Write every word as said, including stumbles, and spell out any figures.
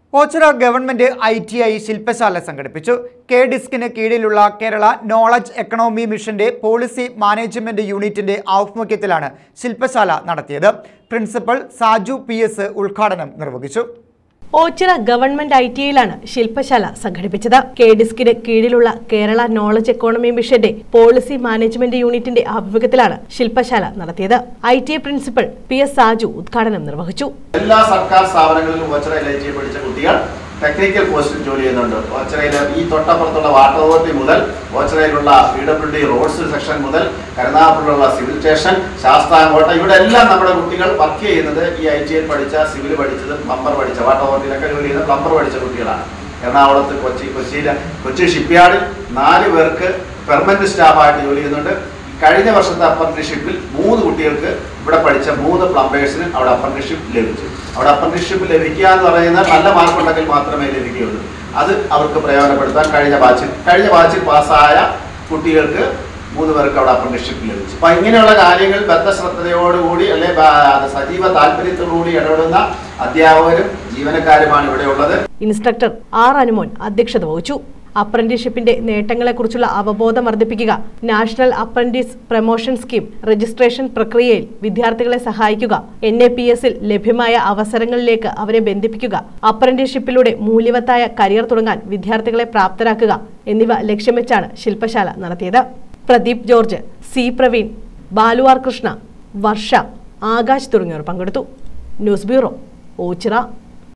Ochira government I T I ശില്പശാല സംഘടിപ്പിച്ചു. K ഡിസ്കിന് കീഴിലുള്ള കേരള നോളജ് എക്കണോമി മിഷന്റെ പോളിസി മാനേജ്മെന്റ് യൂണിറ്റിന്റെ ആഭിമുഖ്യത്തിലാണ് ശില്പശാല നടത്തിയത്. പ്രിൻസിപ്പൽ സാജു പി എസ് ഉദ്ഘാടനം നിർവഹിച്ചു. ഓച്ചിറ ഗവൺമെന്റ് ഐ ടി ഐയിലാണ് ശില്പശാല സംഘടിപ്പിച്ചത്. കെ ഡിസ്കിന് കീഴിലുള്ള കേരള നോളജ് എക്കോണമി മിഷന്റെ പോളിസി മാനേജ്മെന്റ് യൂണിറ്റിന്റെ ആഭിമുഖ്യത്തിലാണ് ശില്പശാല നടത്തിയത്. I T I principal P S Saju ഉദ്ഘാടനം നിർവഹിച്ചു. എല്ലാ സർക്കാർ സ്ഥാപനങ്ങളിലും ഓച്ചിറയിൽ ഐ ടി ഐ പഠിച്ച കുട്ടികൾ ടെക്നിക്കൽ പോസ്റ്റിൽ ജോലി ചെയ്യുന്നുണ്ട്. ഓച്ചിറയിലെ ഈ തൊട്ടപ്പുറത്തുള്ള വാട്ടർ അതോറിറ്റി മുതൽ ഓച്ചിറയിലുള്ള P W D roads section മുതൽ കരുനാഗപ്പള്ളിയുള്ള സിവിൽ സ്റ്റേഷൻ, ശാസ്താംകോട്ട, ഇവിടെ എല്ലാം നമ്മുടെ കുട്ടികൾ വർക്ക് ചെയ്യുന്നത് ഈ ഐ ടി ഐ പഠിച്ച, സിവിൽ പഠിച്ചത്, പ്ലംബർ പഠിച്ച, വാട്ടർ അതോറിറ്റിയിലൊക്കെ ജോലി ചെയ്യുന്ന പ്ലംബർ പഠിച്ച കുട്ടികളാണ്. എറണാകുളത്ത്, കൊച്ചി കൊച്ചിയിലെ കൊച്ചി ഷിപ്പ്യാർഡിൽ നാല് പേർക്ക് പെർമനന്റ് സ്റ്റാഫായിട്ട് ജോലി ചെയ്യുന്നുണ്ട്. കഴിഞ്ഞ വർഷത്തെ അപ്രന്റീസ്ഷിപ്പിൽ മൂന്ന് കുട്ടികൾക്ക് ഇവിടെ പഠിച്ച മൂന്ന് പ്ലംബേഴ്സിന് അവിടെ അപ്രന്റീസ്ഷിപ്പ് ലഭിച്ചു. അവിടെ അപ്രന്റീസ്ഷിപ്പ് ലഭിക്കുക എന്ന് പറയുന്നത് നല്ല മാർക്കുണ്ടെങ്കിൽ മാത്രമേ ലഭിക്കുകയുള്ളൂ. അത് അവർക്ക് പ്രയോജനപ്പെടുത്താൻ കഴിഞ്ഞ ബാച്ചിൽ കഴിഞ്ഞ ബാച്ചിൽ പാസ്സായ കുട്ടികൾക്ക് മൂന്ന് പേർക്ക് അവിടെ അപ്രന്റീസ്ഷിപ്പ് ലഭിച്ചു. അപ്പം ഇങ്ങനെയുള്ള കാര്യങ്ങൾ ബദ്ധശ്രദ്ധയോടുകൂടി അല്ലെ സജീവ താല്പര്യത്തോടുകൂടി ഇടപെടുന്ന അധ്യാപകരും ജീവനക്കാരുമാണ് ഇവിടെ ഉള്ളത്. ഇൻസ്ട്രക്ടർ ആർ അനുമോൻ അധ്യക്ഷത വഹിച്ചു. അപ്രന്റീസ്ഷിപ്പിന്റെ നേട്ടങ്ങളെക്കുറിച്ചുള്ള അവബോധം വർദ്ധിപ്പിക്കുക, national apprentice promotion scheme registration പ്രക്രിയയിൽ വിദ്യാർത്ഥികളെ സഹായിക്കുക, എൻ എ പി എസിൽ ലഭ്യമായ അവസരങ്ങളിലേക്ക് അവരെ ബന്ധിപ്പിക്കുക, അപ്രന്റീസ്ഷിപ്പിലൂടെ മൂല്യവത്തായ കരിയർ തുടങ്ങാൻ വിദ്യാർത്ഥികളെ പ്രാപ്തരാക്കുക എന്നിവ ലക്ഷ്യം വെച്ചാണ് ശില്പശാല നടത്തിയത്. Pradeep George, C Praveen, Balu R Krishna, Varsha, Akash തുടങ്ങിയവർ പങ്കെടുത്തു. News bureau, Ochira.